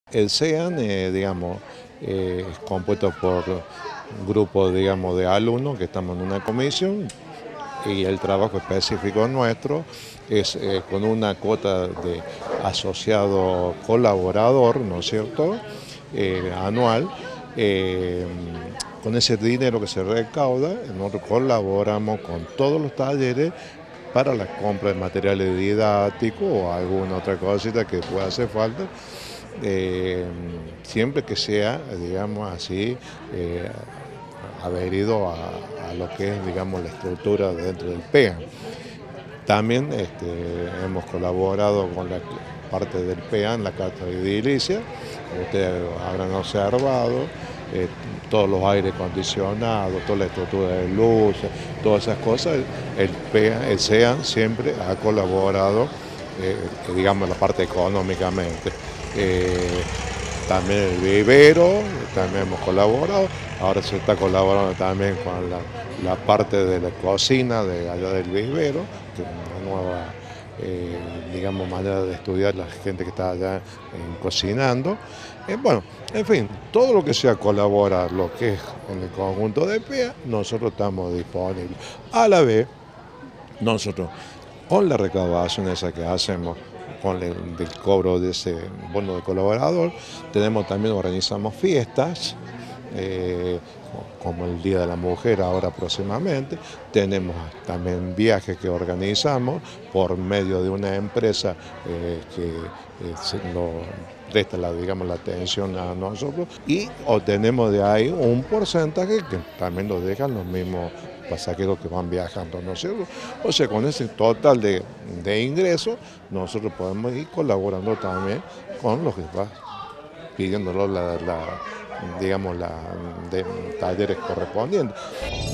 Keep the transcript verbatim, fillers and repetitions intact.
El SEAN, eh, digamos, eh, es compuesto por grupos, digamos, de alumnos que estamos en una comisión y el trabajo específico nuestro es eh, con una cuota de asociado colaborador, ¿no es cierto?, eh, anual. Eh, con ese dinero que se recauda, nosotros colaboramos con todos los talleres para la compra de materiales didácticos o alguna otra cosita que pueda hacer falta, eh, siempre que sea, digamos así, eh, adherido a, a lo que es, digamos, la estructura dentro del PEAN. También este, hemos colaborado con la parte del PEAN, la Cátedra de Edilicia, como ustedes habrán observado, eh, todos los aires acondicionados, toda la estructura de luces, todas esas cosas, el, PEAN, el SEAN siempre ha colaborado, eh, digamos, la parte económicamente. Eh, también el vivero, también hemos colaborado, ahora se está colaborando también con la, la parte de la cocina de allá del vivero, que es una nueva, eh, digamos, manera de estudiar la gente que está allá eh, cocinando. Eh, bueno, en fin, todo lo que sea colaborar, lo que es en el conjunto de PEA, nosotros estamos disponibles. A la vez, nosotros, con la recaudación esa que hacemos, con el del cobro de ese bono de colaborador, tenemos también, organizamos fiestas, eh, como el Día de la Mujer ahora próximamente, tenemos también viajes que organizamos por medio de una empresa eh, que eh, se lo presta la, digamos, la atención a nosotros y obtenemos de ahí un porcentaje que también nos dejan los mismos pasajeros que van viajando, ¿no es cierto? O sea, con ese total de, de ingresos, nosotros podemos ir colaborando también con los que va pidiéndolo la, la digamos, la, de talleres correspondientes.